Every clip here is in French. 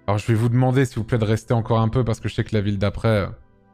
Alors je vais vous demander s'il vous plaît de rester encore un peu parce que je sais que la ville d'après...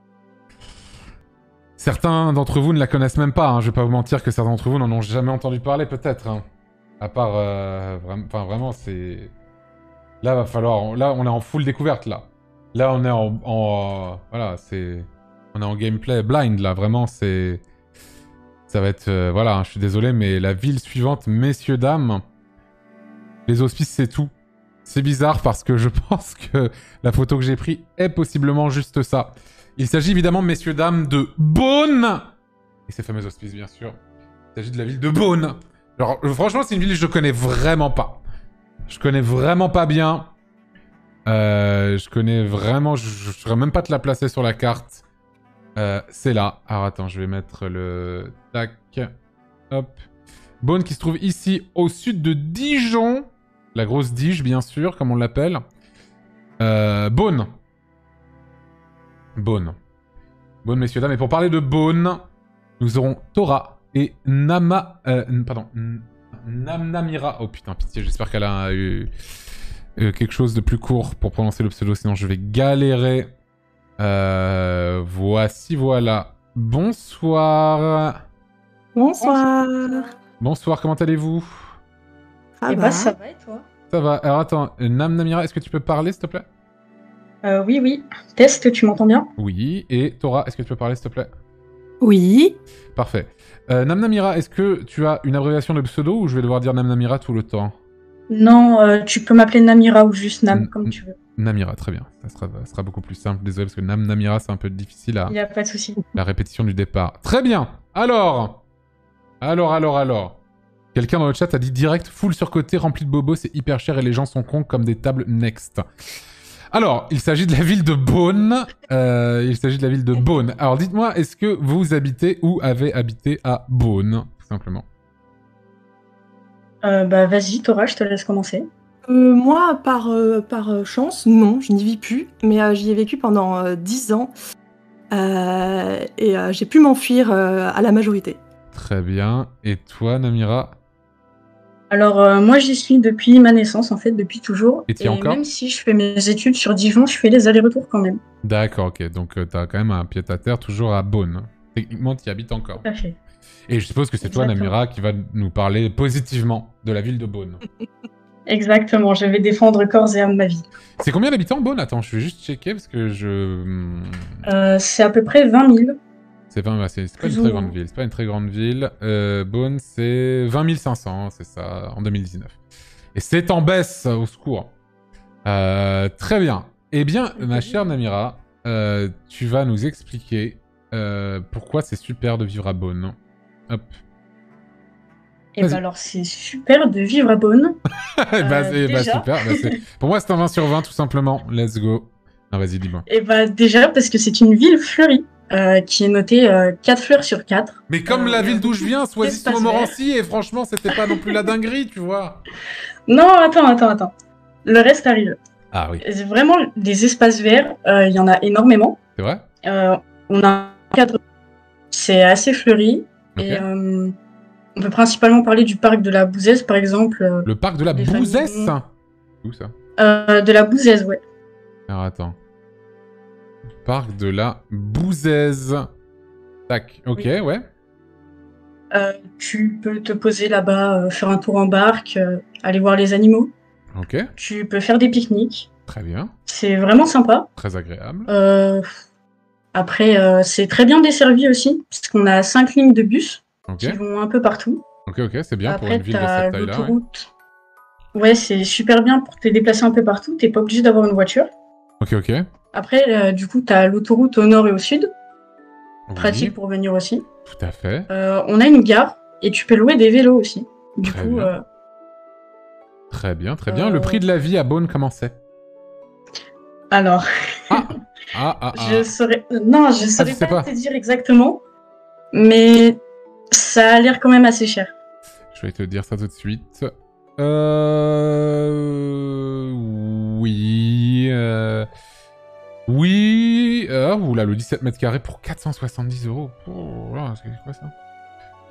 Certains d'entre vous ne la connaissent même pas, hein. Je vais pas vous mentir que certains d'entre vous n'en ont jamais entendu parler peut-être. Hein. À part... Enfin vraiment c'est... Là va falloir... Là on est en full découverte là. Là on est voilà c'est... On est en gameplay blind là, vraiment c'est... Ça va être... voilà, hein, je suis désolé mais la ville suivante, messieurs, dames... Les hospices c'est tout. C'est bizarre parce que je pense que la photo que j'ai prise est possiblement juste ça. Il s'agit évidemment, messieurs, dames, de Beaune. Et ces fameux hospices, bien sûr. Il s'agit de la ville de Beaune. Alors, franchement, c'est une ville que je connais vraiment pas. Je connais vraiment pas bien. Je connais vraiment... Je ne saurais même pas te la placer sur la carte. C'est là. Alors, attends, je vais mettre le... Tac. Hop. Beaune qui se trouve ici, au sud de Dijon. La grosse Dige, bien sûr, comme on l'appelle. Beaune. Beaune. Beaune, messieurs, dames. Et pour parler de Beaune, nous aurons Tora et Namnamira. Oh putain, pitié, j'espère qu'elle a eu quelque chose de plus court pour prononcer le pseudo, sinon je vais galérer. Voici, voilà. Bonsoir. Bonsoir. Bonsoir, comment allez-vous? Ça va. Ça va et toi? Ça va. Alors attends, Namnamira, est-ce que tu peux parler, s'il te plaît? Oui, oui. Test, tu m'entends bien? Oui. Et Tora, est-ce que tu peux parler, s'il te plaît? Oui. Parfait. Namnamira, est-ce que tu as une abréviation de pseudo ou je vais devoir dire Namnamira tout le temps? Non, tu peux m'appeler Namira ou juste Nam, comme tu veux. Namira, très bien. Ça sera beaucoup plus simple. Désolé, parce que Namnamira, c'est un peu difficile à... Il n'y a pas de souci. La répétition du départ. Très bien. Alors. Quelqu'un dans le chat a dit direct, full surcoté, rempli de bobos, c'est hyper cher et les gens sont cons comme des tables next. Alors, il s'agit de la ville de Beaune. Alors, dites-moi, est-ce que vous habitez ou avez habité à Beaune, tout simplement? Bah vas-y, Tora, je te laisse commencer. Moi, par chance, non, je n'y vis plus, mais j'y ai vécu pendant 10 ans. Et j'ai pu m'enfuir à la majorité. Très bien. Et toi, Namira? Alors, moi, j'y suis depuis ma naissance, en fait, depuis toujours. Et t'y es encore? Même si je fais mes études sur Dijon, je fais les allers-retours quand même. D'accord, ok. Donc, t'as quand même un pied-à-terre toujours à Beaune. Techniquement, t'y habites encore. Tout à fait. Et je suppose que c'est toi, Exactement. Namira, qui va nous parler positivement de la ville de Beaune. Exactement, je vais défendre corps et âme ma vie. C'est combien d'habitants, Beaune? Attends, je vais juste checker parce que je... C'est à peu près 20 000. C'est pas une Plus très ou grande moins. ville. C'est pas une très grande ville. Beaune, c'est 20 500, c'est ça, en 2019. Et c'est en baisse, au secours. Très bien. Eh bien, ma chère Namira, tu vas nous expliquer pourquoi c'est super de vivre à Beaune. Hop. Et bah Vas-y. alors, c'est super de vivre à Beaune. Bah, Déjà. super. Pour moi, c'est un 20 sur 20, tout simplement. Let's go. Non, vas-y, dis-moi. Et bah déjà parce que c'est une ville fleurie qui est notée 4 fleurs sur 4. Mais comme la ville d'où je viens, d'espace Soisy-sur-Montmorency, et franchement, c'était pas non plus la dinguerie, tu vois. Non, attends. Le reste arrive. Ah oui. C'est vraiment des espaces verts, il y en a énormément. C'est vrai? On a un cadre, c'est assez fleuri. Ok. Et on peut principalement parler du parc de la Bouzaise, par exemple. Le parc de la les Bouzesse? familles- Où ça? De la Bouzaise, ouais. Alors attends. Parc de la Bouzaise. Tac. Ok, Oui. ouais. Tu peux te poser là-bas, faire un tour en barque, aller voir les animaux. Ok. Tu peux faire des pique-niques. Très bien. C'est vraiment sympa. Très agréable. Après, c'est très bien desservi aussi, puisqu'on a 5 lignes de bus Ok. qui vont un peu partout. Ok, c'est bien pour Après, une ville de t'as cette taille-là. Ouais. l'autoroute. Ouais, c'est super bien pour te déplacer un peu partout. T'es pas obligé d'avoir une voiture. Ok. Après, du coup, t'as l'autoroute au nord et au sud. Oui, Pratique pour venir aussi. tout à fait. On a une gare et tu peux louer des vélos aussi. Du Très coup, bien. Très bien. Le prix de la vie à Beaune, comment c'est? alors, je saurais tu sais pas. pas te dire exactement, mais ça a l'air quand même assez cher. Je vais te dire ça tout de suite. Oui. Oui. Oula, le 17 mètres carrés pour 470 €. Oh, là, c'est quoi ça?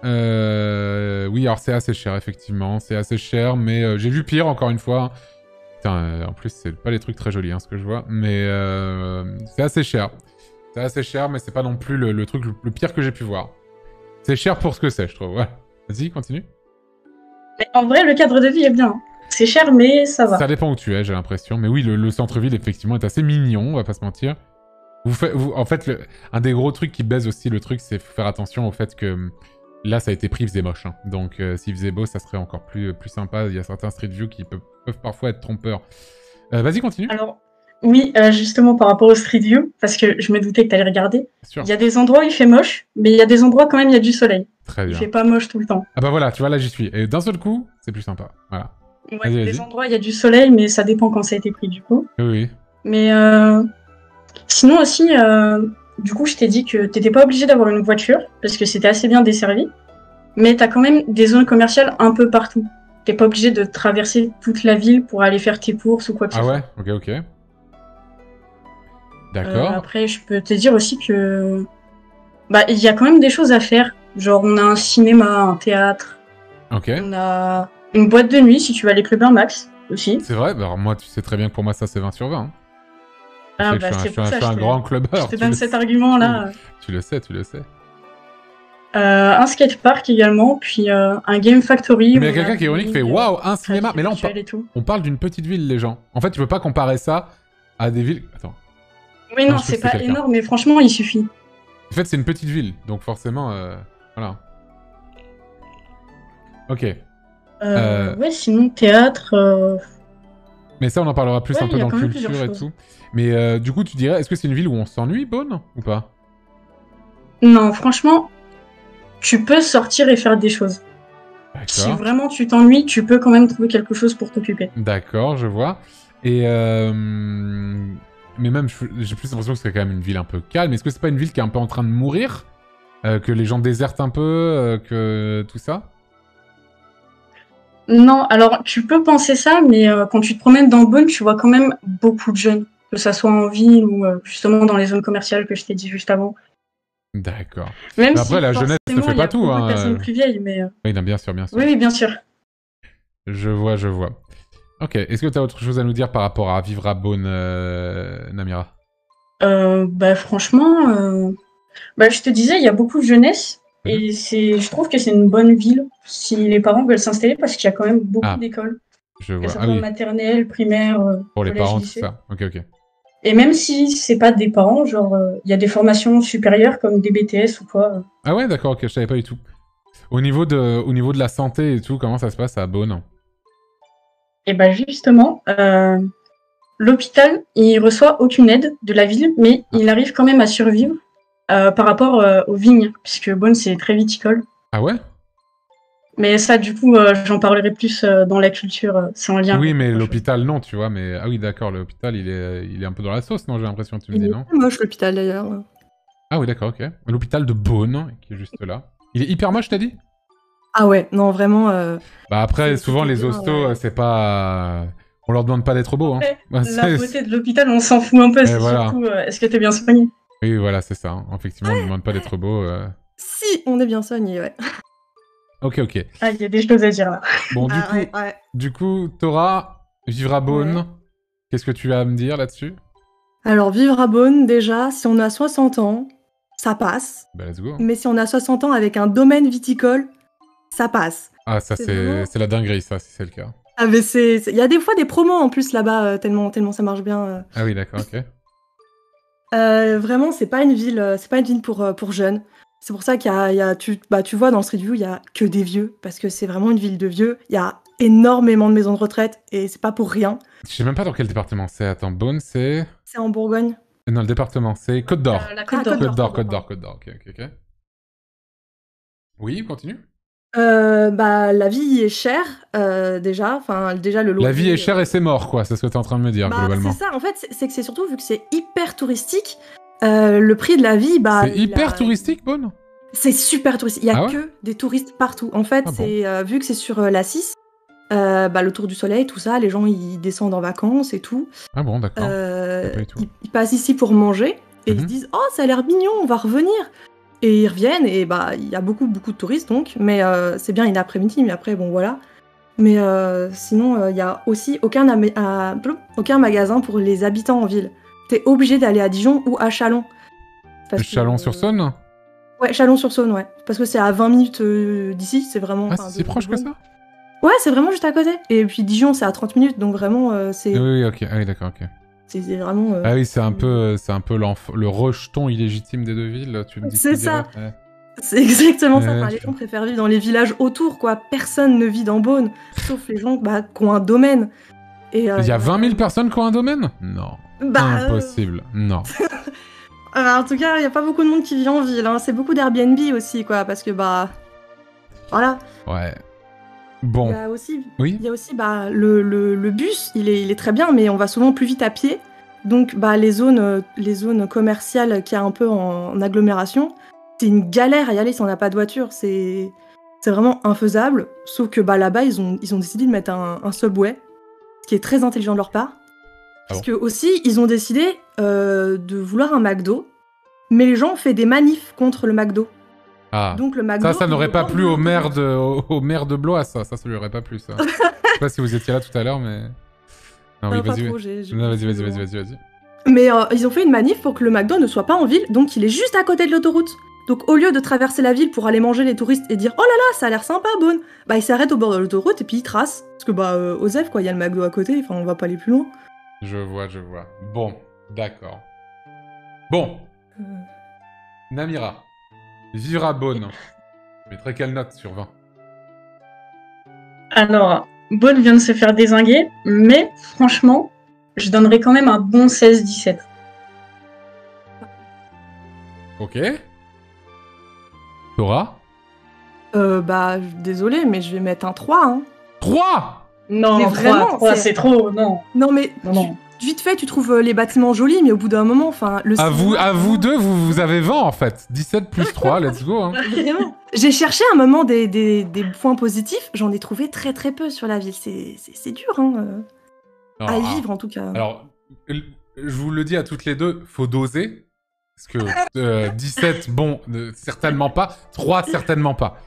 Oui, alors c'est assez cher, effectivement. C'est assez cher, mais j'ai vu pire, encore une fois. Putain, en plus, c'est pas les trucs très jolis, hein, ce que je vois. Mais c'est assez cher. C'est assez cher, mais c'est pas non plus le truc le pire que j'ai pu voir. C'est cher pour ce que c'est, je trouve. Ouais. Vas-y, continue. Mais en vrai, le cadre de vie est bien. C'est cher, mais ça va. Ça dépend où tu es, j'ai l'impression. Mais oui, le centre-ville, effectivement, est assez mignon, on va pas se mentir. En fait, un des gros trucs qui baise aussi le truc, c'est faire attention au fait que là, ça a été pris, il faisait moche. Hein. Donc, s'il faisait beau, ça serait encore plus sympa. Il y a certains Street View qui peuvent parfois être trompeurs. Vas-y, continue. Alors, oui, justement, par rapport au Street View, parce que je me doutais que tu allais regarder, il y a des endroits où il fait moche, mais il y a des endroits quand même, il y a du soleil. Très bien. Il fait pas moche tout le temps. Ah bah voilà, tu vois, là, j'y suis. Et d'un seul coup, c'est plus sympa. Voilà. Ouais, il y a des endroits, il y a du soleil, mais ça dépend quand ça a été pris, du coup. Oui. Mais sinon aussi, du coup, je t'ai dit que t'étais pas obligé d'avoir une voiture, parce que c'était assez bien desservi, mais t'as quand même des zones commerciales un peu partout. T'es pas obligé de traverser toute la ville pour aller faire tes courses ou quoi que ce soit. Ah ouais, ok. D'accord. Après, je peux te dire aussi que bah il y a quand même des choses à faire. Genre, on a un cinéma, un théâtre. Ok. On a une boîte de nuit si tu vas aller club un max aussi. C'est vrai, bah alors moi, tu sais très bien que pour moi, ça, c'est 20 sur 20. Hein. Ah, Je suis un grand clubbeur. Je te donne cet argument-là. Tu le sais. Un skatepark également, puis un Game Factory. Mais il y a quelqu'un qui est ironique qui fait waouh, un cinéma. Mais là, on parle d'une petite ville, les gens. En fait, tu peux pas comparer ça à des villes. Attends. Oui, non, c'est pas énorme, mais franchement, il suffit. En fait, c'est une petite ville, donc forcément, voilà. Ok. Ouais, sinon, théâtre. Mais ça, on en parlera plus Ouais, un peu y a dans quand même culture plusieurs et choses. tout. Mais du coup, tu dirais, est-ce que c'est une ville où on s'ennuie, Beaune, ou pas? Non, franchement, tu peux sortir et faire des choses. Si D'accord. vraiment tu t'ennuies, tu peux quand même trouver quelque chose pour t'occuper. D'accord, je vois. Et mais même, j'ai plus l'impression que c'est quand même une ville un peu calme. Est-ce que c'est pas une ville qui est un peu en train de mourir? Que les gens désertent un peu, que tout ça? Non, alors tu peux penser ça, mais quand tu te promènes dans Beaune, tu vois quand même beaucoup de jeunes, que ça soit en ville ou justement dans les zones commerciales que je t'ai dit juste avant. D'accord. Même Mais après, si la jeunesse ne forcément, fait il y a pas tout. beaucoup de Hein. personnes plus vieilles, mais Oui, non, bien sûr. oui, bien sûr. Je vois. Ok, est-ce que tu as autre chose à nous dire par rapport à vivre à Beaune, Namira? Bah franchement, bah je te disais, il y a beaucoup de jeunesse et je trouve que c'est une bonne ville si les parents veulent s'installer parce qu'il y a quand même beaucoup d'écoles. Je Que vois. ça soit maternelle, primaire, pour les collège, parents, lycée. tout ça. Ok. Et même si c'est pas des parents, genre il y a des formations supérieures comme des BTS ou quoi. Ah ouais, d'accord, ok, je savais pas du tout. Au niveau de la santé et tout, comment ça se passe à Beaune? Et bah justement, l'hôpital, il reçoit aucune aide de la ville, mais il arrive quand même à survivre par rapport aux vignes, puisque Beaune c'est très viticole. Ah ouais? Mais ça, du coup, j'en parlerai plus dans la culture, c'est en lien. Oui, avec mais autre l'hôpital, non, tu vois, mais... Ah oui, d'accord, l'hôpital, il est un peu dans la sauce, non, j'ai l'impression, tu me Il dis, est non? très moche l'hôpital d'ailleurs. Ah oui, d'accord, ok. L'hôpital de Beaune, qui est juste là. Il est hyper moche, t'as dit? Ah ouais, non, vraiment. Bah après, c'est- souvent, c'était les bien, hostos, ouais. c'est pas... On leur demande pas d'être beaux, hein. Après, Bah, la beauté de l'hôpital, on s'en fout un peu, c'est voilà. surtout est-ce que t'es bien soigné. Oui, voilà, c'est ça. Hein. Effectivement, on ne demande pas d'être beau. Si, on est bien soigné, ouais. Ok. Ah, il y a des choses à dire là. Bon, Ouais. du coup, Thora, vivre à Beaune, Ouais. qu'est-ce que tu as à me dire là-dessus? Alors, vivre à Beaune, déjà, si on a 60 ans, ça passe. Bah, let's go. Mais si on a 60 ans avec un domaine viticole, ça passe. Ah, ça, C'est vraiment- c'est la dinguerie, ça, si c'est le cas. Ah, mais il y a des fois des promos en plus là-bas, tellement ça marche bien. Ah oui, d'accord, ok. Vraiment, c'est pas une ville pour jeunes. C'est pour ça tu vois, dans le Street View, il y a que des vieux, parce que c'est vraiment une ville de vieux. Il y a énormément de maisons de retraite, et c'est pas pour rien. Je sais même pas dans quel département c'est. Attends, Beaune, c'est... C'est en Bourgogne. Non, le département, c'est Côte d'Or. La Côte Côte d'Or. Côte d'Or. Côte d'Or, ok. Oui, continue. La vie y est chère, déjà. Enfin, déjà, le loyer... La vie est chère et c'est mort, quoi. C'est ce que t'es en train de me dire, globalement. C'est ça, en fait, c'est que c'est surtout, vu que c'est hyper touristique, le prix de la vie, c'est hyper touristique, Beaune? C'est super touristique. Il y a que des touristes partout. En fait, vu que c'est sur la 6, le tour du soleil, tout ça, les gens, ils descendent en vacances et tout. Ah bon, d'accord. Ils passent ici pour manger, et ils se disent « Oh, ça a l'air mignon, on va revenir !» Et ils reviennent, et il y a beaucoup de touristes, donc. Mais c'est bien une après-midi, mais après, bon, voilà. Mais sinon, il n'y a aussi aucun magasin pour les habitants en ville. T'es obligé d'aller à Dijon ou à Châlons. Chalon-sur-Saône? Ouais, Chalon-sur-Saône, ouais. Parce que c'est à 20 minutes d'ici, c'est vraiment... Ah, c'est si proche que ça? Ouais, c'est vraiment juste à côté. Et puis Dijon, c'est à 30 minutes, donc vraiment, c'est... Oui, ok. Ah oui, d'accord, ok. C'est vraiment... Ah oui, c'est un peu le rejeton illégitime des deux villes, tu me dis. C'est ça. Ouais. C'est exactement ça. Enfin, les gens préfèrent vivre dans les villages autour, quoi. Personne ne vit dans Beaune, sauf les gens qui ont un domaine. Et, il y a 20 000 personnes qui ont un domaine? Non. Impossible. Non. En tout cas, il n'y a pas beaucoup de monde qui vit en ville. Hein. C'est beaucoup d'Airbnb aussi, quoi, parce que, voilà. Ouais. Bon. Il y a aussi le bus, il est très bien, mais on va souvent plus vite à pied. Donc, les zones commerciales qu'il y a un peu en agglomération, c'est une galère à y aller si on n'a pas de voiture. C'est vraiment infaisable. Sauf que là-bas, ils ont décidé de mettre un subway, ce qui est très intelligent de leur part. Parce que aussi, ils ont décidé de vouloir un McDo, mais les gens ont fait des manifs contre le McDo. Ah. Donc le McDo, ça n'aurait pas plu au maire de Blois, ça lui aurait pas plu, ça. Je sais pas si vous étiez là tout à l'heure, mais... Non, oui, vas-y. Vas-y. Mais ils ont fait une manif pour que le McDo ne soit pas en ville, donc il est juste à côté de l'autoroute. Donc au lieu de traverser la ville pour aller manger les touristes et dire « Oh là là, ça a l'air sympa, Beaune !» ils s'arrêtent au bord de l'autoroute et puis ils tracent. Parce que Osef, quoi, il y a le McDo à côté, enfin on va pas aller plus loin. Je vois. Bon, d'accord. Bon. Namira. Vivre à Beaune. Je mettrais quelle note sur 20? Alors, Beaune vient de se faire dézinguer, mais franchement, je donnerais quand même un bon 16-17. Ok. Laura? Désolé, mais je vais mettre un 3, hein. 3? Non, mais 3, c'est trop, non. Non, mais vite fait, tu trouves les bâtiments jolis, mais au bout d'un moment, enfin... À vous deux, vous avez 20, en fait. 17 plus 3, let's go. Hein. Vraiment. J'ai cherché un moment des points positifs, j'en ai trouvé très très peu sur la ville. C'est dur, hein, à y vivre, en tout cas. Alors, je vous le dis à toutes les deux, faut doser. Parce que 17, bon, certainement pas. 3, certainement pas.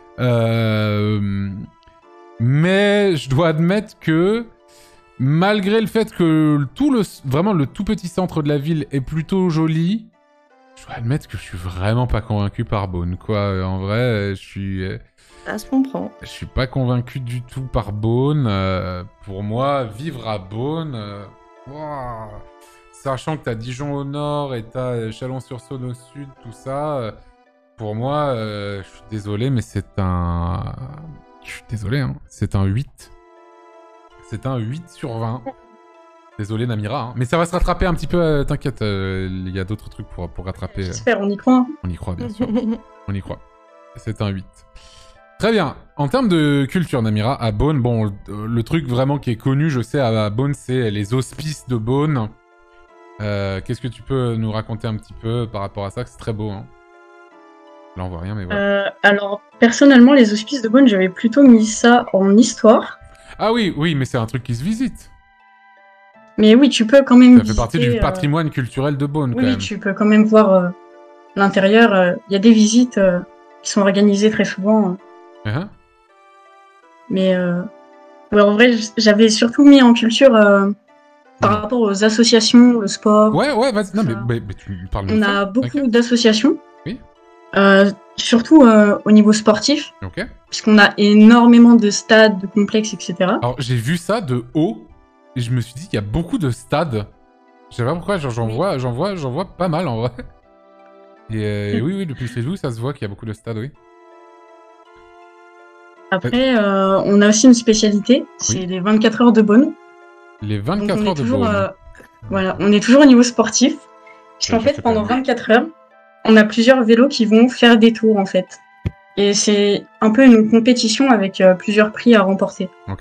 Mais je dois admettre que... Malgré le fait que vraiment le tout petit centre de la ville est plutôt joli, je dois admettre que je suis vraiment pas convaincu par Beaune, quoi. En vrai, Ça se comprend. Je suis pas convaincu du tout par Beaune. Pour moi, vivre à Beaune... wow, sachant que t'as Dijon au nord et t'as Chalon-sur-Saône au sud, tout ça... pour moi, je suis désolé, mais c'est un... Je suis désolé, hein. C'est un 8. C'est un 8 sur 20. Désolé Namira, hein. Mais ça va se rattraper un petit peu, t'inquiète, il y a d'autres trucs pour rattraper. J'espère, on y croit. On y croit, bien sûr. On y croit. C'est un 8. Très bien. En termes de culture, Namira, à Beaune, bon, le truc vraiment qui est connu, je sais, à Beaune, c'est les hospices de Beaune. Qu'est-ce que tu peux nous raconter un petit peu par rapport à ça, que c'est très beau, hein. Là, on voit rien, mais voilà. Alors, personnellement, les hospices de Beaune, j'avais plutôt mis ça en histoire. Ah oui, mais c'est un truc qui se visite. Mais oui, tu peux quand même Ça fait partie du patrimoine culturel de Beaune, quand même. Oui, tu peux quand même voir l'intérieur. Il y a des visites qui sont organisées très souvent. Mais en vrai, j'avais surtout mis en culture par rapport aux associations, le sport. Ouais, vas-y. Non, mais tu me parles de ça. On a beaucoup d'associations. Oui. Surtout au niveau sportif. Ok. Puisqu'on a énormément de stades, de complexes, etc. Alors, j'ai vu ça de haut, et je me suis dit qu'il y a beaucoup de stades. Je sais pas pourquoi, j'en vois pas mal, en vrai. Et oui, depuis Facebook, ça se voit qu'il y a beaucoup de stades, oui. Après, on a aussi une spécialité, c'est les 24 heures de Beaune. Les 24 heures de Beaune. Voilà, on est toujours au niveau sportif. Puisqu'en fait, pendant 24 heures, on a plusieurs vélos qui vont faire des tours, en fait. Et c'est un peu une compétition avec plusieurs prix à remporter. Ok.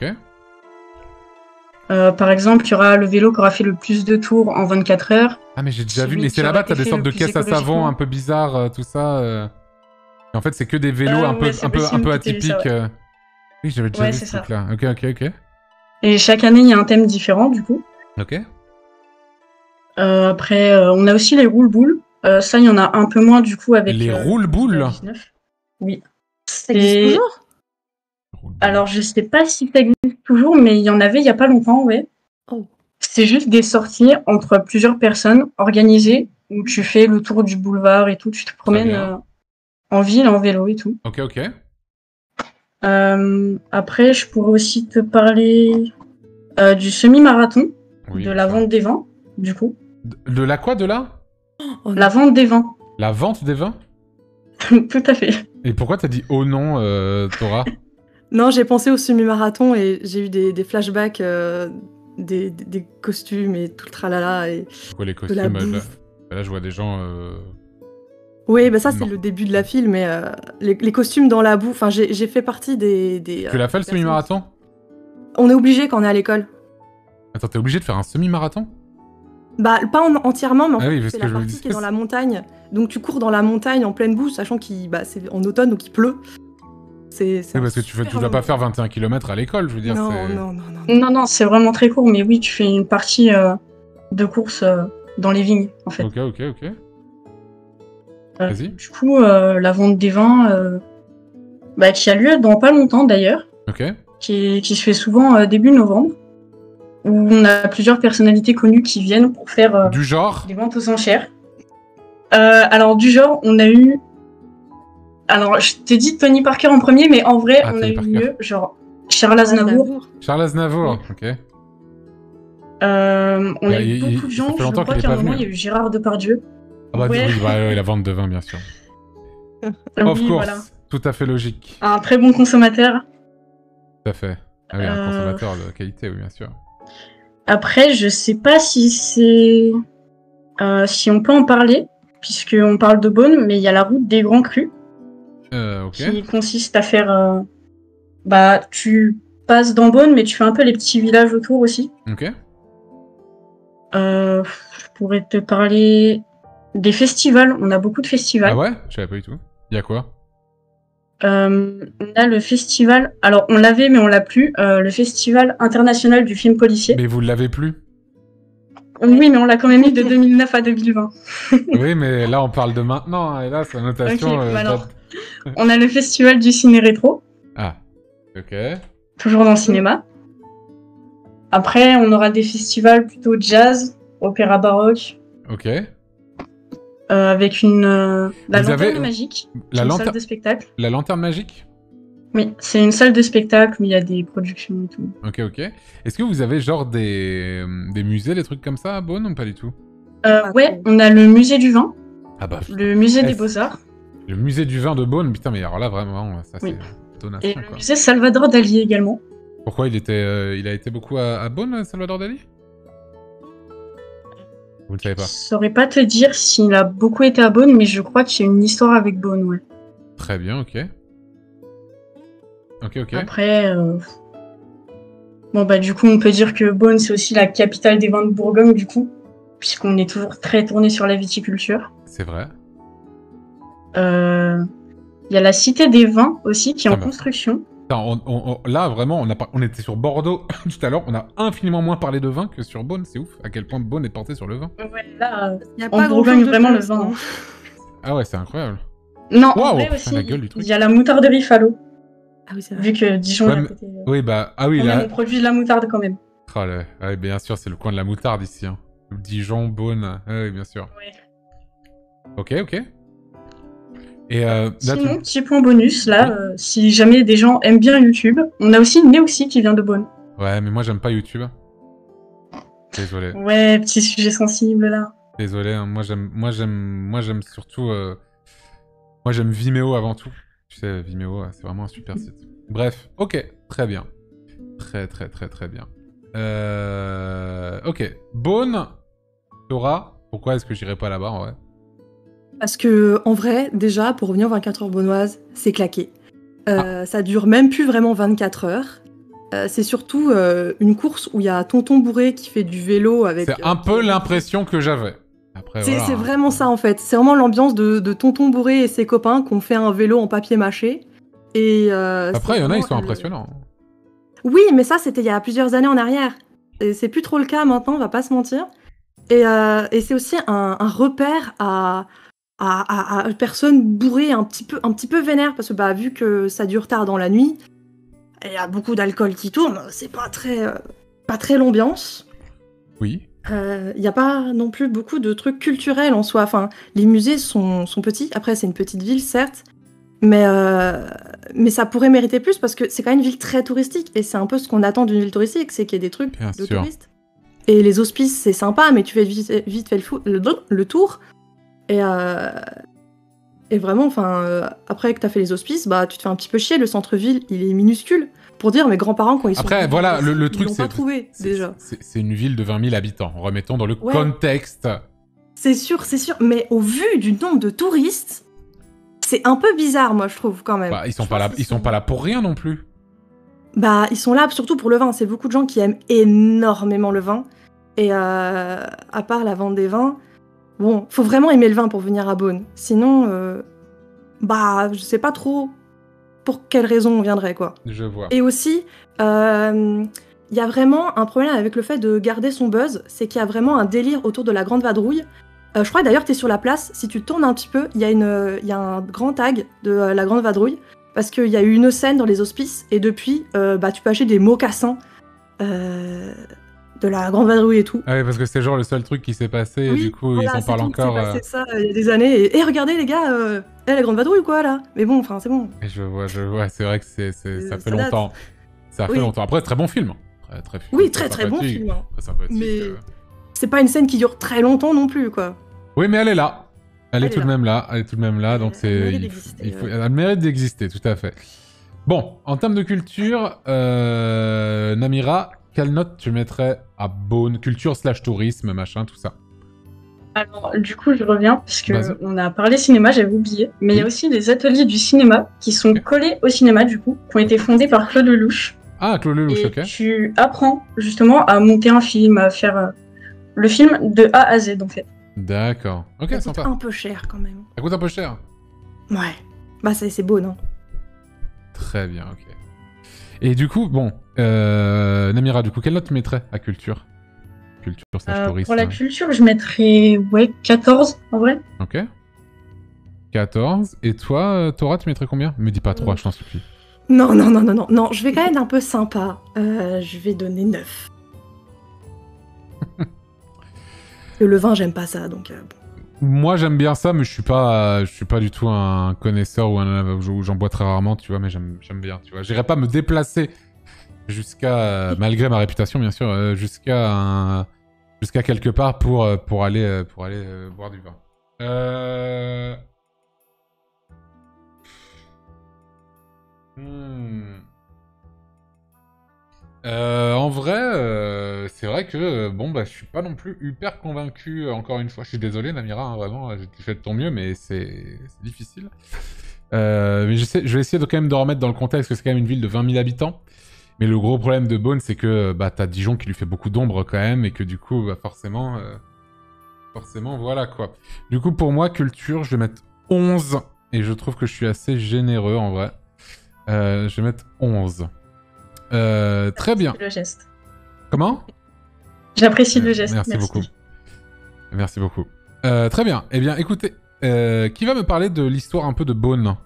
Par exemple, il y aura le vélo qui aura fait le plus de tours en 24 heures. Ah, mais j'ai déjà vu, mais c'est là-bas, t'as des sortes de caisses à savon un peu bizarres, tout ça. Et en fait, c'est que des vélos un peu atypiques. Oui, j'avais déjà vu ce truc-là. Ok. Et chaque année, il y a un thème différent, du coup. Ok. Après, on a aussi les roule-boules. Ça, il y en a un peu moins, du coup, avec... Les roule-boules? Oui. Ça existe toujours? Alors, je sais pas si ça existe toujours, mais il y en avait il y a pas longtemps, ouais. Oh. C'est juste des sorties entre plusieurs personnes organisées où tu fais le tour du boulevard et tout, tu te promènes en ville, en vélo et tout. Ok. Après, je pourrais aussi te parler du semi-marathon, de la vente des vins, du coup. De la quoi, de la La vente des vins. La vente des vins? Tout à fait. Et pourquoi t'as dit oh non, Tora? Non, j'ai pensé au semi-marathon et j'ai eu des flashbacks des costumes et tout le tralala. Et Pourquoi les de la costumes bouffe. là, je vois des gens. Oui, bah ça, c'est Non. le début de la film, mais les costumes dans la bouffe. Enfin, j'ai fait partie des Tu l'as fait le semi-marathon? On est obligé quand on est à l'école. Attends, t'es obligé de faire un semi-marathon? Bah, pas entièrement, mais en Ah fait, oui, parce c'est que la je me partie dis- qui est dans la montagne. Donc, tu cours dans la montagne en pleine boue, sachant que c'est en automne, donc il pleut. C'est Oui, parce que tu dois pas faire 21 km à l'école, je veux dire. Non, c'est... non. Non, c'est vraiment très court, mais oui, tu fais une partie de course dans les vignes, en fait. Ok. Vas-y. Du coup, la vente des vins, qui a lieu dans pas longtemps d'ailleurs, Ok. qui se fait souvent début novembre, où on a plusieurs personnalités connues qui viennent pour faire Du genre? des ventes aux enchères. Alors, du genre, on a eu... Alors, je t'ai dit Tony Parker en premier, mais en vrai, on a eu mieux, genre Charles Aznavour. Charles Aznavour, Oui. ok. On a eu beaucoup de gens, je crois qu'à un moment, il y a eu Gérard Depardieu. Ah bah Ouais. oui, la vente de vin, bien sûr. Of Oui, course, voilà. tout à fait logique. Un très bon consommateur. Tout à fait. Ah oui, un consommateur de qualité, oui, bien sûr. Après, je sais pas si c'est... si on peut en parler, puisqu'on parle de Beaune, mais il y a la route des Grands Crus, Ok. qui consiste à faire... tu passes dans Beaune, mais tu fais un peu les petits villages autour aussi. Ok. Je pourrais te parler des festivals. On a beaucoup de festivals. Ah ouais? Je savais pas du tout. Il y a quoi? On a le festival... Alors, on l'avait, mais on l'a plus. Le Festival international du film policier. Mais vous l'avez plus? Oui, mais on l'a quand même eu de 2009 à 2020. Oui, mais là, on parle de maintenant, hein, et là, sa notation... Ok, alors, on a le Festival du ciné rétro. Ah, ok. Toujours dans le cinéma. Après, on aura des festivals plutôt jazz, opéra baroque, Ok. avec la Vous avez- lanterne magique, La, une lanterne... salle de spectacle. la lanterne magique? Oui, c'est une salle de spectacle où il y a des productions et tout. Ok. Est-ce que vous avez genre des musées, des trucs comme ça à Beaune ou pas du tout? Ouais, on a le musée du vin, Ah bah, le musée des beaux-arts, le musée du vin de Beaune, putain, mais alors là, vraiment, ça Oui. c'est donation, et le quoi. musée Salvador Dali également. Pourquoi il a été beaucoup à Beaune, Salvador Dali? Vous ne savez Je pas. saurais pas te dire s'il a beaucoup été à Beaune, mais je crois qu'il y a une histoire avec Beaune, ouais. Très bien, ok. Ok. Après, du coup, on peut dire que Beaune, c'est aussi la capitale des vins de Bourgogne, du coup, puisqu'on est toujours très tourné sur la viticulture. C'est vrai. Il y a la Cité des Vins aussi, qui est en bah. construction. Attends, là, vraiment, on était sur Bordeaux tout à l'heure, on a infiniment moins parlé de vin que sur Beaune, c'est ouf, à quel point Beaune est porté sur le vin. Ouais, là, Il y a en pas Bourgogne, grand-chose de vraiment, le plus, vin. hein. Ah ouais, c'est incroyable. Non, Waouh, en vrai putain, aussi, la gueule du truc. il y a la moutarderie Fallot, Ah oui, c'est vrai. vu que Dijon Ouais, est à mais- côté. Oui, bah, ah oui, Quand même, là... on produit de la moutarde quand même. Ouais, bien sûr, c'est le coin de la moutarde ici, hein. Dijon, Beaune, oui, bien sûr. Ouais. Ok. Et là, Sinon, petit point bonus, là, si jamais des gens aiment bien YouTube, on a aussi Neoxy qui vient de Beaune. Ouais, mais moi, j'aime pas YouTube. Désolé. Ouais, petit sujet sensible, là. Désolé, hein, moi j'aime surtout... Moi j'aime Vimeo avant tout. Tu sais, Vimeo, c'est vraiment un super site. Bref, ok, très bien. Très bien. Ok, Beaune, Tora, pourquoi est-ce que j'irai pas là-bas en vrai? Parce que, en vrai, déjà, pour revenir aux 24 heures beaunoises, c'est claqué. Ça dure même plus vraiment 24 heures. C'est surtout une course où il y a Tonton Bourré qui fait du vélo avec... C'est un peu l'impression que j'avais. Après, C'est voilà, hein. vraiment ça, en fait. C'est vraiment l'ambiance de Tonton Bourré et ses copains qui ont fait un vélo en papier mâché. Et, Après, il y en a, ils sont vraiment impressionnants. Oui, mais ça, c'était il y a plusieurs années en arrière. Et c'est plus trop le cas maintenant, on va pas se mentir. Et c'est aussi un repère à personnes bourrées un petit peu vénères, parce que vu que ça dure tard dans la nuit, il y a beaucoup d'alcool qui tourne, c'est pas très l'ambiance. Oui. Il n'y a pas non plus beaucoup de trucs culturels en soi. Enfin, les musées sont petits. Après, c'est une petite ville, certes. Mais ça pourrait mériter plus parce que c'est quand même une ville très touristique. Et c'est un peu ce qu'on attend d'une ville touristique, c'est qu'il y ait des trucs Bien de sûr. touristes. Et les hospices, c'est sympa, mais tu fais vite fait le tour. Et vraiment, après que t'as fait les hospices, bah, tu te fais un petit peu chier. Le centre-ville, il est minuscule. Pour dire, mes grands-parents, quand ils sont... Après, voilà, le truc, ils l'ont pas trouvé, déjà. C'est une ville de 20 000 habitants. Remettons dans le contexte. C'est sûr. Mais au vu du nombre de touristes, c'est un peu bizarre, moi, je trouve, quand même. Bah, ils sont pas là pour rien non plus. Bah, ils sont là surtout pour le vin. C'est beaucoup de gens qui aiment énormément le vin. Et à part la vente des vins, bon, faut vraiment aimer le vin pour venir à Beaune. Sinon, bah, je sais pas trop pour quelle raison on viendrait, quoi. Je vois. Et aussi, il y a vraiment un problème avec le fait de garder son buzz, c'est qu'il y a vraiment un délire autour de la Grande Vadrouille. Je crois d'ailleurs que t'es sur la place, si tu tournes un petit peu, il y a un grand tag de la Grande Vadrouille, parce qu'il y a eu une scène dans les hospices, et depuis, bah, tu peux acheter des mocassins de la Grande Vadrouille et tout. Ah oui, parce que c'est genre le seul truc qui s'est passé, Oui, et du coup, voilà, ils en parlent encore. C'est passé ça il y a des années, et regardez les gars, la Grande Vadrouille ou quoi, là. Mais bon, enfin, c'est bon. Et je vois, c'est vrai que ça fait date. longtemps. Ça fait longtemps. Après, très bon film. Très bon film. Très sympathique. Mais c'est pas une scène qui dure très longtemps non plus, quoi. Oui, mais elle est là. Elle est tout de même là, donc c'est... Elle mérite d'exister, tout à fait. Bon, en termes de culture, Namira, quelle note tu mettrais à Beaune? Culture / tourisme, machin, tout ça. Alors, du coup, je reviens, parce qu'on a parlé cinéma, j'avais oublié, mais il y a aussi des ateliers du cinéma qui sont collés au cinéma, du coup, qui ont été fondés par Claude Lelouch. Ah, Claude Lelouch, ok. Tu apprends, justement, à monter un film, à faire le film de A à Z, en fait. D'accord. Ok, ça sympa. coûte un peu cher, quand même. Ça coûte un peu cher? Ouais. Bah, c'est beau, non? Très bien, ok. Et du coup, bon, Namira, du coup, quelle note tu mettrais à culture? Culture / tourisme. Pour la culture, je mettrais 14 en vrai. Ok. 14. Et toi, Tora, tu mettrais combien? Me dis pas 3, je t'en supplie. Non, je vais quand même être un peu sympa. Je vais donner 9. Le vin, j'aime pas ça, donc... Moi, j'aime bien ça, mais je suis pas du tout un connaisseur ou j'en bois très rarement, tu vois, mais j'aime bien, tu vois. J'irai pas me déplacer jusqu'à, malgré ma réputation, bien sûr, jusqu'à quelque part pour aller boire du vin. En vrai, c'est vrai que bon bah je suis pas non plus hyper convaincu. Encore une fois, je suis désolé, Namira, hein, vraiment, tu fais de ton mieux, mais c'est difficile. Mais je vais essayer quand même de remettre dans le contexte que c'est quand même une ville de 20 000 habitants. Mais le gros problème de Beaune, c'est que bah t'as Dijon qui lui fait beaucoup d'ombre quand même, et que du coup, bah, forcément, voilà quoi. Du coup, pour moi, culture, je vais mettre 11, et je trouve que je suis assez généreux en vrai. Je vais mettre 11. Très bien. Le geste. Comment? J'apprécie le geste. Merci beaucoup. Merci beaucoup. Très bien. Eh bien, écoutez, qui va me parler de l'histoire un peu de Beaune?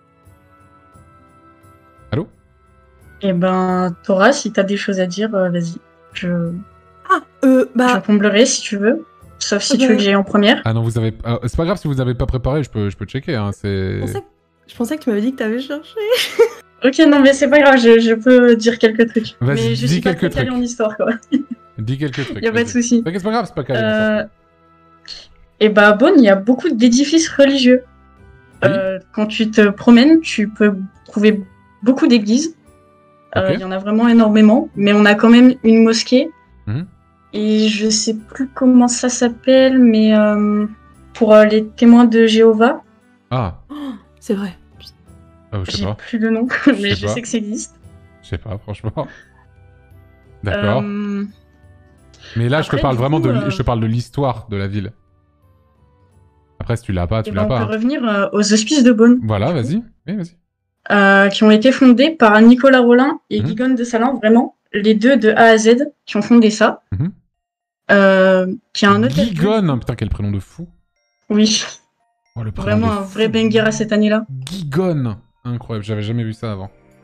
Allô? Eh ben, Tora, si t'as des choses à dire, vas-y. Je comblerai si tu veux. Sauf si tu veux que j'aille en première. Ah non, vous avez... c'est pas grave si vous avez pas préparé, je peux checker. Hein, je pensais que tu m'avais dit que t'avais cherché. Ok, non, mais c'est pas grave, je peux dire quelques trucs. Mais je suis pas très calée en histoire, quoi. Dis quelques trucs. Y'a pas de soucis. C'est pas grave, c'est pas calé. Et bah, à Beaune, il y a beaucoup d'édifices religieux. Oui. Quand tu te promènes, tu peux trouver beaucoup d'églises. Il y en a vraiment énormément, mais on a quand même une mosquée. Et je sais plus comment ça s'appelle, mais pour les témoins de Jéhovah. Ah. Oh, c'est vrai. Je sais J'ai pas. plus de nom, mais je sais que ça existe. Je sais pas, franchement. D'accord. Mais là, après, je te parle vraiment je te parle de l'histoire de la ville. Après, si tu l'as pas, tu l'as pas. On peut revenir aux hospices de Beaune. Voilà, vas-y. Oui, vas-y. Qui ont été fondés par Nicolas Rollin et Guigone de Salins, vraiment, les deux de A à Z, qui ont fondé ça. Qui a un hôtel. Guigone, putain, quel prénom de fou. Oui. Oh, le vraiment un vrai banger à cette année-là. Guigone. Incroyable, j'avais jamais vu ça avant.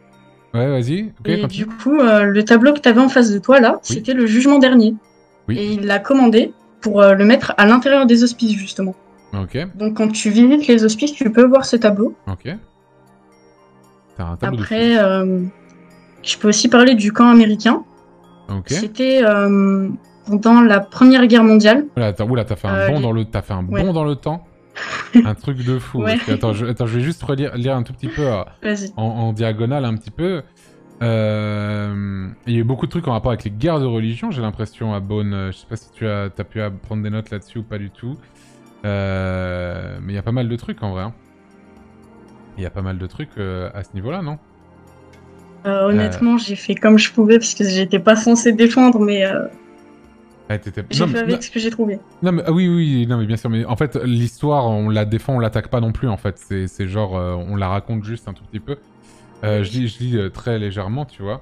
Ouais, vas-y. Okay, et du coup, le tableau que tu avais en face de toi, là, c'était le jugement dernier. Oui. Et il l'a commandé pour le mettre à l'intérieur des hospices, justement. Ok. Donc, quand tu visites les hospices, tu peux voir ce tableau. Ok. T'as un tableau Après, je peux aussi parler du camp américain. Ok. C'était pendant la Première Guerre mondiale. Oula, t'as fait un bond dans le... T'as fait un bond dans le temps. Un truc de fou. Ouais. Attends, je vais juste lire un tout petit peu en diagonale, un petit peu. Il y a eu beaucoup de trucs en rapport avec les guerres de religion, j'ai l'impression, à Beaune. Je sais pas si t'as pu prendre des notes là-dessus ou pas du tout. Mais il y a pas mal de trucs, en vrai. Hein. Il y a pas mal de trucs à ce niveau-là, non? Honnêtement, j'ai fait comme je pouvais, parce que j'étais pas censé défendre, mais... j'ai fait avec ce que j'ai trouvé. Non mais oui, non mais bien sûr, mais en fait l'histoire on la défend, on l'attaque pas non plus en fait, c'est genre on la raconte juste un tout petit peu. Je lis très légèrement, tu vois.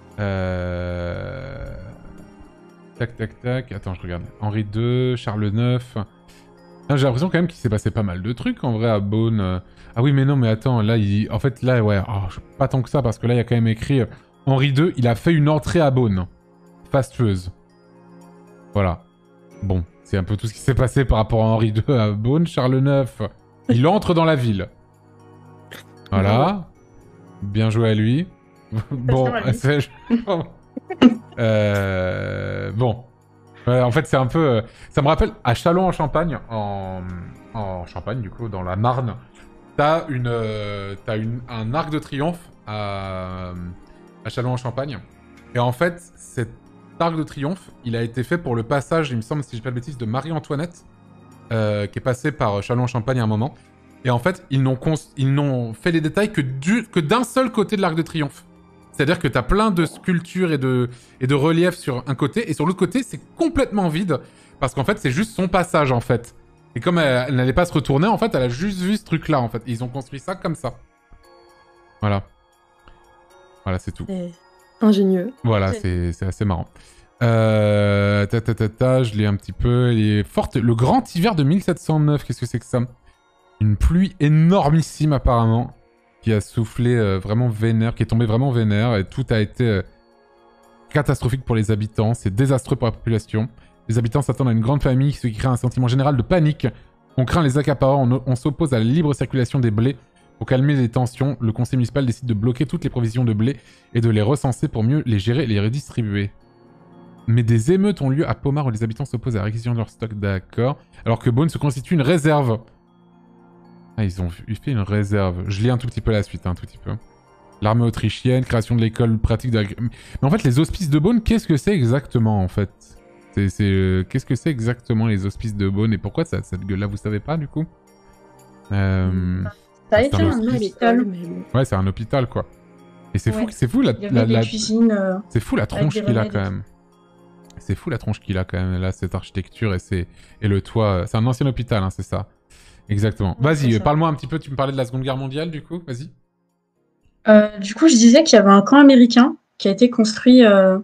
Tac, attends je regarde. Henri II, Charles IX. J'ai l'impression quand même qu'il s'est passé pas mal de trucs en vrai à Beaune. Ah oui mais non mais attends, là en fait là ouais, pas tant que ça parce que là il y a quand même écrit Henri II, il a fait une entrée à Beaune. Fastueuse. Voilà. Bon, c'est un peu tout ce qui s'est passé par rapport à Henri II à Beaune. Charles IX, il entre dans la ville. Voilà. Bien joué à lui. Bon, bon. En fait, c'est un peu... ça me rappelle, à Châlons-en-Champagne, en Champagne, du coup, dans la Marne, t'as un arc de triomphe à Châlons-en-Champagne. Et en fait, cet arc de triomphe, il a été fait pour le passage, il me semble, si je dis pas de bêtises, de Marie-Antoinette, qui est passée par Châlons-en-Champagne à un moment. Et en fait, ils n'ont fait les détails que d'un seul côté de l'Arc de Triomphe. C'est-à-dire que t'as plein de sculptures et de reliefs sur un côté, et sur l'autre côté, c'est complètement vide, parce qu'en fait, c'est juste son passage, en fait. Et comme elle n'allait pas se retourner, en fait, elle a juste vu ce truc-là, en fait. Et ils ont construit ça comme ça. Voilà. Voilà, c'est tout. Ingénieux. Voilà, c'est assez marrant. Je lis un petit peu. Il est forte. Le grand hiver de 1709, qu'est-ce que c'est que ça? Une pluie énormissime apparemment, qui a soufflé vraiment vénère, qui est tombée vraiment vénère, et tout a été catastrophique pour les habitants, c'est désastreux pour la population. Les habitants s'attendent à une grande famine, ce qui crée un sentiment général de panique. On craint les accaparants, on s'oppose à la libre circulation des blés. Pour calmer les tensions, le conseil municipal décide de bloquer toutes les provisions de blé et de les recenser pour mieux les gérer et les redistribuer. Mais des émeutes ont lieu à Pommard où les habitants s'opposent à la réquisition de leur stock, d'accord. Alors que Beaune se constitue une réserve. Ah, ils ont fait une réserve. Je lis un tout petit peu la suite, un tout petit peu. L'armée autrichienne, création de l'école pratique de la... Mais en fait, les hospices de Beaune, qu'est-ce que c'est exactement, en fait? Qu'est-ce que c'est exactement, les hospices de Beaune? Et pourquoi cette gueule-là, vous savez pas, du coup? Ça a été un hôpital. Ouais, c'est un hôpital, quoi. Et c'est fou, c'est fou la cuisine. C'est fou la tronche qu'il a, quand même. C'est fou la tronche qu'il a, quand même, là, cette architecture et le toit. C'est un ancien hôpital, hein, c'est ça. Exactement. Vas-y, parle-moi un petit peu, tu me parlais de la Seconde Guerre mondiale, du coup, vas-y. Du coup, je disais qu'il y avait un camp américain qui a été construit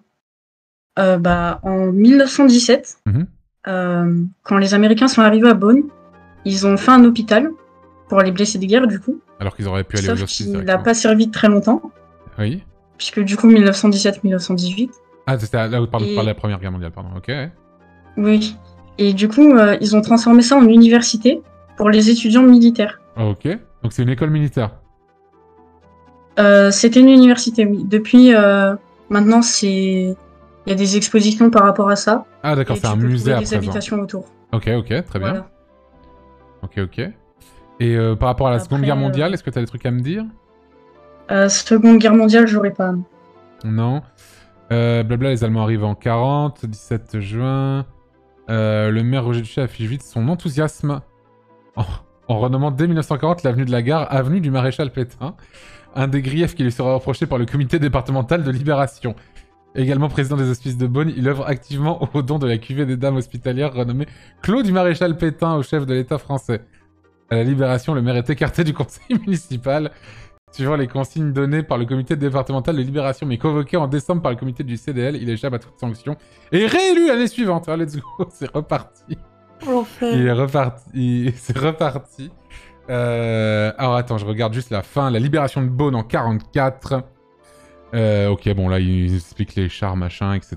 en 1917. Quand les Américains sont arrivés à Beaune, ils ont fait un hôpital pour les blessés de guerre, du coup. Alors qu'ils auraient pu aller aux hospices. Il n'a pas servi très longtemps. Oui. Puisque du coup, 1917-1918. Ah, c'était là où tu parlais de la Première Guerre mondiale, pardon. Ok. Ouais. Oui. Et du coup, ils ont transformé ça en université pour les étudiants militaires. Ok. Donc c'est une école militaire. C'était une université, oui. Depuis, maintenant, il y a des expositions par rapport à ça. Ah d'accord, c'est un musée à présent. Des habitations autour. Ok, très bien. Ok. Et par rapport à la Seconde Guerre mondiale, est-ce que tu as des trucs à me dire? Seconde Guerre mondiale, j'aurais pas. Non. Blabla, les Allemands arrivent en 40, 17 juin. Le maire Roger Duché affiche vite son enthousiasme en renommant dès 1940 l'avenue de la Gare avenue du Maréchal Pétain, un des griefs qui lui sera reproché par le comité départemental de libération. Également président des hospices de Beaune, il œuvre activement au don de la cuvée des dames hospitalières renommée Clos du Maréchal Pétain au chef de l'État français. À la libération, le maire est écarté du conseil municipal, suivant les consignes données par le comité départemental de libération, mais convoqué en décembre par le comité du CDL, il échappe à toute sanction et réélu l'année suivante. Alors, let's go, c'est reparti. L'enfer. Il est reparti. C'est reparti. Alors attends, je regarde juste la fin. La libération de Beaune en 44. Ok, bon, là, il explique les chars, machin, etc.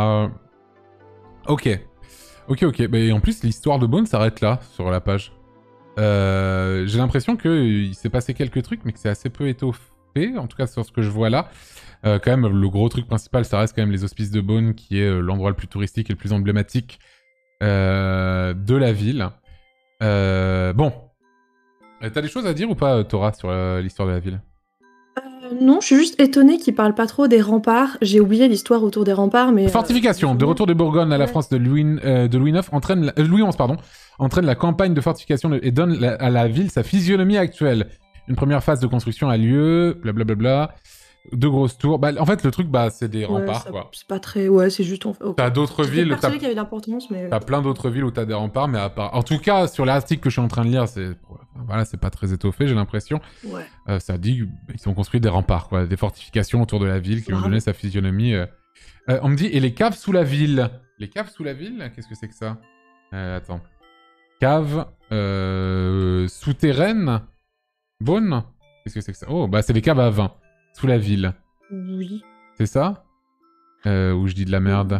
Ok. Mais en plus, l'histoire de Bone s'arrête là, sur la page. J'ai l'impression qu'il s'est passé quelques trucs, mais que c'est assez peu étoffé, en tout cas sur ce que je vois là. Quand même, le gros truc principal, ça reste quand même les hospices de Bone, qui est l'endroit le plus touristique et le plus emblématique de la ville. Bon. T'as des choses à dire ou pas, Thora, sur l'histoire de la ville? Non, je suis juste étonnée qu'il parle pas trop des remparts. J'ai oublié l'histoire autour des remparts, mais... Fortification. De retour de Bourgogne à la France de Louis IX, Louis XI, pardon, entraîne la campagne de fortification et donne à la ville sa physionomie actuelle. Une première phase de construction a lieu, blablabla. Deux grosses tours. Bah, en fait, le truc, bah, c'est des remparts, quoi. C'est pas très... Ouais, c'est juste... Okay. T'as d'autres villes... J'étais persuadée qu'il y avait l'importance, mais... T'as plein d'autres villes où t'as des remparts, mais à part... En tout cas, sur l'article que je suis en train de lire, c'est... Voilà, c'est pas très étoffé, j'ai l'impression. Ouais. Ça dit qu'ils ont construit des remparts, quoi. Des fortifications autour de la ville qui lui ont donné sa physionomie. On me dit... Et les caves sous la ville? Les caves sous la ville? Qu'est-ce que c'est que ça? Attends. Caves... souterraines? Bonne? Qu'est-ce que c'est que ça? Oh, bah c'est les caves à vin. Sous la ville. Oui. C'est ça? Ou je dis de la merde?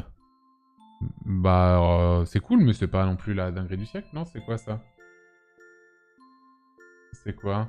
Bah, c'est cool, mais c'est pas non plus la dinguerie du siècle, non? C'est quoi ça? C'est quoi?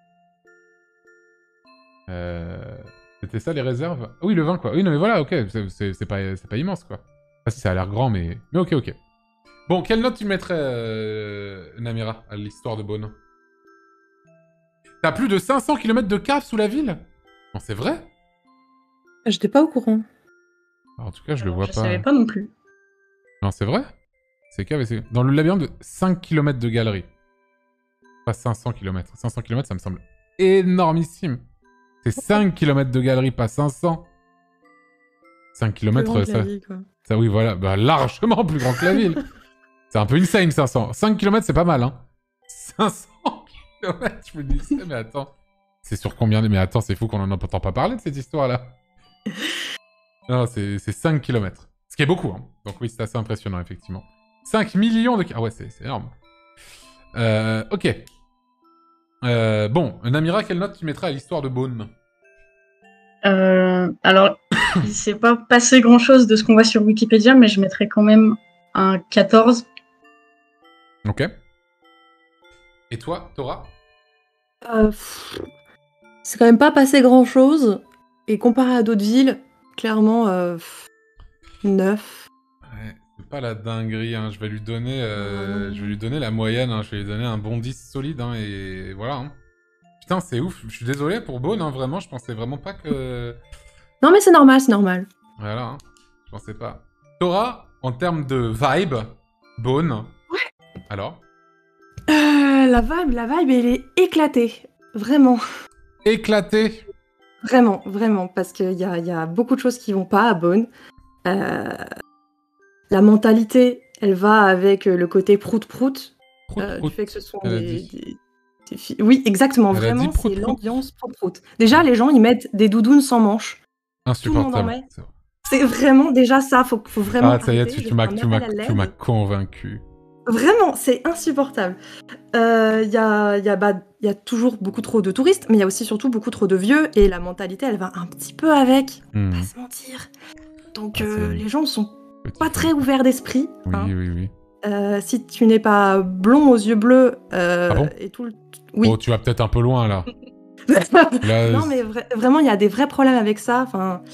C'était ça les réserves? Ah oui, le vin, quoi. Oui, non, mais voilà, ok, c'est pas immense, quoi. Ah si, ça a l'air grand, mais ok. Bon, quelle note tu mettrais, Namira, à l'histoire de Beaune? T'as plus de 500 km de cave sous la ville? Non, c'est vrai? J'étais pas au courant. Alors, en tout cas, je le vois pas. Je savais pas non plus. Non, c'est vrai? C'est cave et c'est... Dans le labyrinthe de 5 km de galerie. Pas 500 km. 500 km, ça me semble énormissime. C'est 5 km de galerie, pas 500. 5 km, ça... Vie, quoi. Ça, oui, voilà. Bah, largement plus grand que la ville. C'est un peu insane, 500. 5 km, c'est pas mal, hein. 500 km, je me dis ça, mais attends. C'est sur combien de... Mais attends, c'est fou qu'on en entend pas parler de cette histoire-là. Non, c'est 5 km. Ce qui est beaucoup, hein. Donc oui, c'est assez impressionnant, effectivement. 5 millions de... Ah ouais, c'est énorme. Ok. Bon, Namira, quelle note tu mettrais à l'histoire de Beaune? Alors, il s'est pas passé grand-chose de ce qu'on voit sur Wikipédia, mais je mettrais quand même un 14. Ok. Et toi, Thora? C'est quand même pas passé grand-chose. Et comparé à d'autres villes, clairement, 9. Ouais, c'est pas la dinguerie, hein. Je vais lui donner la moyenne, hein. Je vais lui donner un bon 10 solide, hein, et voilà, hein. Putain, c'est ouf. Je suis désolé pour Beaune, hein, vraiment. Je pensais vraiment pas que... Non, mais c'est normal, c'est normal. Voilà, hein. Je pensais pas. Thora, en termes de vibe, Beaune... Ouais. Alors? La vibe, elle est éclatée. Vraiment. Éclatée? Vraiment, parce qu'il y a beaucoup de choses qui vont pas à Beaune. La mentalité, elle va avec le côté prout-prout. Du fait que ce sont des filles. Oui, exactement, vraiment, c'est l'ambiance prout-prout. Déjà, les gens, ils mettent des doudounes sans manches. Insupportable. C'est vraiment déjà ça, faut vraiment... Ah, ça y est, tu m'as convaincu. Vraiment, c'est insupportable. Il y a toujours beaucoup trop de touristes, mais il y a aussi surtout beaucoup trop de vieux, et la mentalité, elle va un petit peu avec, pas se mentir. Donc les gens sont pas très ouverts d'esprit. Oui, hein. Oui. Si tu n'es pas blond aux yeux bleus, ah bon et tout le... Oui. Oh, tu vas peut-être un peu loin, là. Là non, mais vraiment, il y a des vrais problèmes avec ça,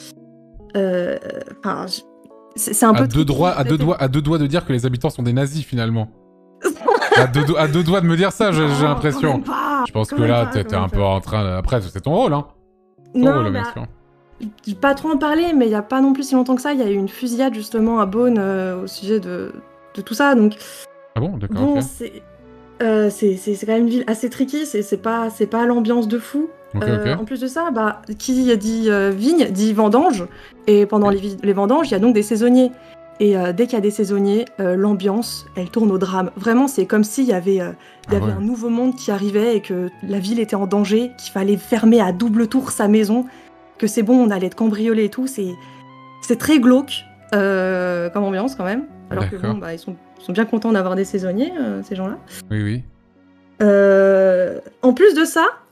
c'est un peu... À deux doigts de dire que les habitants sont des nazis, finalement. à deux doigts de me dire ça, j'ai l'impression. Je pense que là, t'es un peu en train... Après, c'est ton rôle, hein. Non, bien sûr. Je vais pas trop en parler, mais il y a pas non plus si longtemps que ça, il y a eu une fusillade, justement, à Beaune, au sujet de tout ça, donc... Ah bon, d'accord, bon, ok. C'est quand même une ville assez tricky, c'est pas l'ambiance de fou. Okay. En plus de ça, qui dit vigne dit vendange, et pendant les vendanges, il y a donc des saisonniers. Et dès qu'il y a des saisonniers, l'ambiance, elle tourne au drame. Vraiment, c'est comme s'il y avait un nouveau monde qui arrivait et que la ville était en danger, qu'il fallait fermer à double tour sa maison, que c'est bon, on allait être cambriolé et tout. C'est très glauque comme ambiance quand même. Alors que bon, ils sont bien contents d'avoir des saisonniers, ces gens-là. Oui. En plus de ça,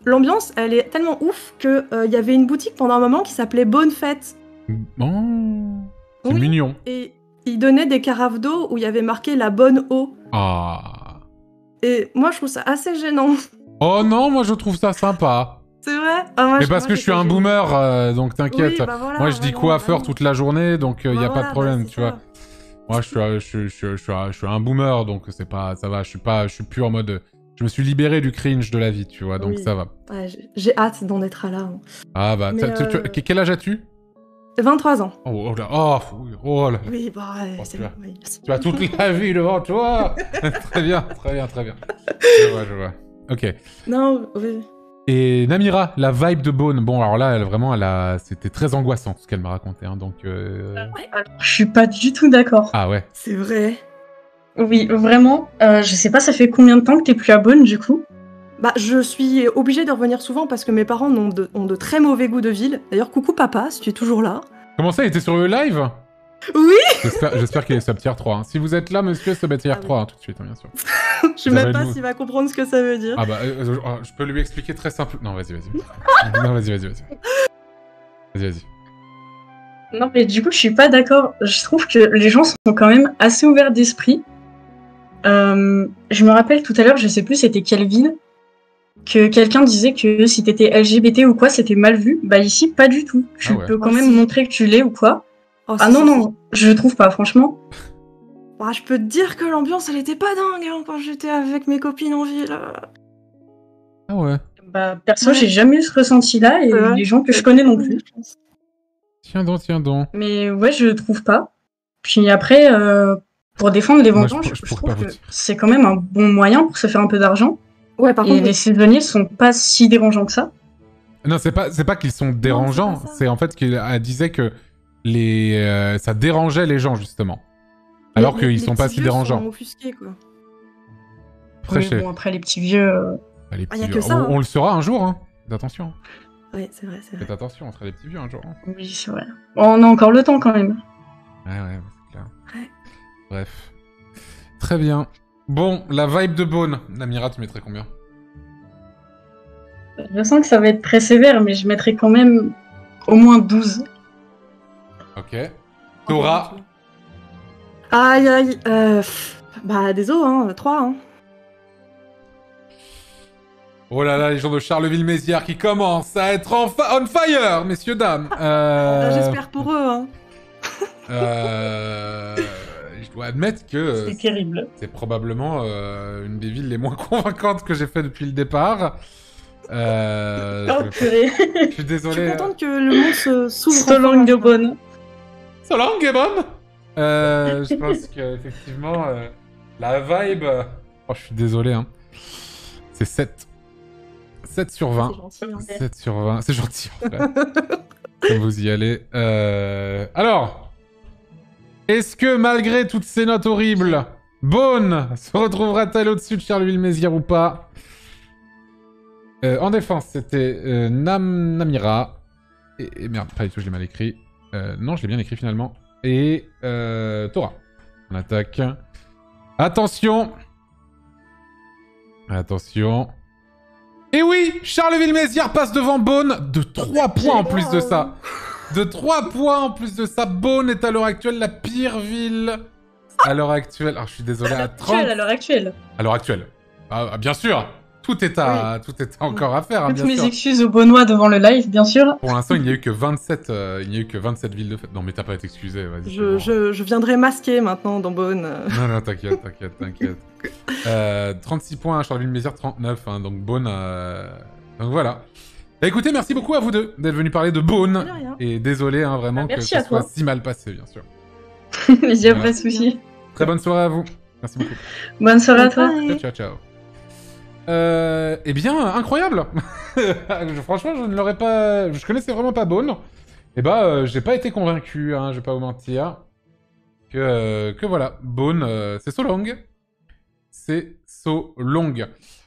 l'ambiance, elle est tellement ouf que y avait une boutique pendant un moment qui s'appelait Bonne Fête. Oh, c'est Oui. mignon. Et ils donnaient des carafes d'eau où il y avait marqué la bonne eau. Ah. Et moi, je trouve ça assez gênant. Oh non, moi je trouve ça sympa. C'est vrai? Moi, Mais parce que je suis un boomer, donc t'inquiète. Oui, bah voilà, moi je dis vraiment, coiffeur vraiment. toute la journée, donc il y a Bah pas de problème, c'est tu vois. ça. Moi je suis un boomer, donc c'est pas, ça va. Je suis plus en mode. Je me suis libéré du cringe de la vie, tu vois, donc Oui. ça va. Ouais, j'ai hâte d'en être là. Ah bah, Mais, quel âge as-tu? 23 ans. Oh là, oh là. Oui, bah ouais, Oh, c'est tu bon. as- Oui. Tu as toute la vie devant toi. Très bien. Je vois. Ok. Non, oui. Et Namira, la vibe de Bone. Bon, alors là, c'était très angoissant ce qu'elle m'a raconté, hein, donc. Ouais, alors, je suis pas du tout d'accord. Ah ouais. C'est vrai. Oui, vraiment. Je sais pas, ça fait combien de temps que t'es plus à Beaune, du coup? Bah, je suis obligée de revenir souvent parce que mes parents ont de très mauvais goût de ville. D'ailleurs, coucou papa, si tu es toujours là. Comment ça, il était sur le live? Oui. J'espère qu'il est sub tier 3. Hein. Si vous êtes là, monsieur, sub tier 3, oui. hein, tout de suite, hein, bien sûr. Je sais même pas s'il va comprendre ce que ça veut dire. Ah bah, je peux lui expliquer très simple. Non, vas-y. Non, vas-y. Vas-y. Non, mais du coup, je suis pas d'accord. Je trouve que les gens sont quand même assez ouverts d'esprit. Je me rappelle tout à l'heure, je sais plus c'était quelle ville, que quelqu'un disait que si t'étais LGBT ou quoi, c'était mal vu. Bah ici, pas du tout. Tu peux quand même montrer que tu l'es ou quoi. Non, je trouve pas, franchement. Bah, je peux te dire que l'ambiance, elle était pas dingue hein, quand j'étais avec mes copines en ville. Ah ouais. Bah perso, j'ai jamais eu ce ressenti-là et les gens que je connais non plus. Tiens donc. Mais ouais, je trouve pas. Puis après, pour défendre les vendanges, je trouve que c'est quand même un bon moyen pour se faire un peu d'argent. Ouais, par contre, les saisonniers sont pas si dérangeants que ça. Non, c'est pas qu'ils sont dérangeants, c'est en fait qu'elle disait que ça dérangeait les gens, justement. Alors qu'ils sont pas si dérangeants. Sont offusqués, quoi. Après, les petits vieux... Les petits y a vieux. que ça, on le saura un jour, hein. Attention. Ouais, c'est vrai. Faites attention, on sera les petits vieux un jour. Hein. Oui, c'est vrai. On a encore le temps, quand même. Ouais, c'est clair. Ouais. Bref. Très bien. Bon, la vibe de Bone. Namira, tu mettrais combien? Je sens que ça va être très sévère, mais je mettrais quand même au moins 12. Ok. Tora. Aïe. Bah, désolé, hein, 3. Hein. Oh là là, les gens de Charleville-Mézières qui commencent à être on fire, messieurs, dames. J'espère pour eux, hein. Je dois admettre que... C'est terrible. C'est probablement une des villes les moins convaincantes que j'ai fait depuis le départ. Je suis désolé. Je suis contente que le monde s'ouvre. Solange bonne. Solange est bonne. Je pense qu'effectivement, la vibe... Oh, je suis désolé, hein. C'est 7. 7 sur 20. C'est gentil, hein. 7 sur 20. C'est gentil, en fait. Comme vous y allez. Alors, est-ce que malgré toutes ces notes horribles, Bone se retrouvera-t-elle au-dessus de Charleville-Mézières ou pas? En défense, c'était Namira. Et merde, pas du tout, je l'ai mal écrit. Non, je l'ai bien écrit finalement. Et Tora. On attaque. Attention. Et oui, Charleville-Mézières passe devant Bone de 3 points en plus de ça. De 3 points en plus de ça. Bone est à l'heure actuelle la pire ville. À l'heure actuelle. Alors, je suis désolé, à 30. À l'heure actuelle. À l'heure actuelle. Ah, bien sûr. Tout est encore à faire. Hein, Toutes bien mes sûr. excuses aux Beaunois devant le live, bien sûr. Pour l'instant, il n'y a eu que 27. Il n'y a eu que 27 villes de fête. Non, mais t'as pas à être excusé. Vas-y. Je viendrai masquer maintenant dans Beaune. Non, t'inquiète. 36 points à Charleville-Mézières, 39. Hein, donc Beaune. Donc voilà. Bah, écoutez, merci beaucoup à vous deux d'être venus parler de Beaune. Et désolé hein, vraiment que ça soit si mal passé, bien sûr. Il n'y a pas de souci. Très bonne soirée à vous. Merci beaucoup. Bonne soirée à toi. Ciao. Eh bien, incroyable. Franchement, je ne l'aurais pas... Je connaissais vraiment pas Beaune. Et bah, j'ai pas été convaincu, hein, je vais pas vous mentir. Que voilà, Beaune, c'est so long. C'est so long.